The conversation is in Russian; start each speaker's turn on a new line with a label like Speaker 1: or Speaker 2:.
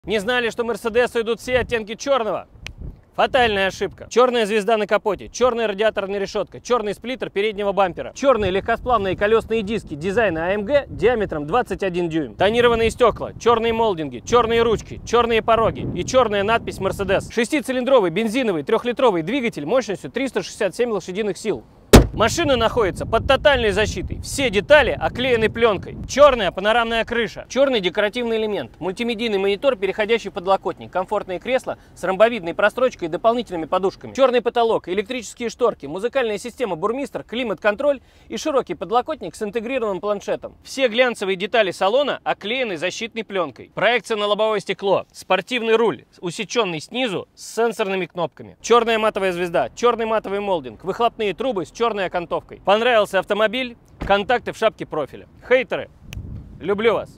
Speaker 1: Не знали, что Мерседесу идут все оттенки черного? Фатальная ошибка. Черная звезда на капоте, черная радиаторная решетка, черный сплиттер переднего бампера, черные легкосплавные колесные диски дизайна AMG диаметром 21 дюйм, тонированные стекла, черные молдинги, черные ручки, черные пороги и черная надпись Mercedes. Шестицилиндровый бензиновый 3-литровый двигатель мощностью 367 лошадиных сил. Машина находится под тотальной защитой. Все детали оклеены пленкой. Черная панорамная крыша. Черный декоративный элемент. Мультимедийный монитор, переходящий в подлокотник. Комфортные кресла с ромбовидной прострочкой и дополнительными подушками. Черный потолок, электрические шторки, музыкальная система Бурмистр, климат-контроль и широкий подлокотник с интегрированным планшетом. Все глянцевые детали салона оклеены защитной пленкой. Проекция на лобовое стекло. Спортивный руль, усеченный снизу с сенсорными кнопками. Черная матовая звезда, черный матовый молдинг, выхлопные трубы с черной окантовкой. Понравился автомобиль? Контакты в шапке профиля. Хейтеры, люблю вас!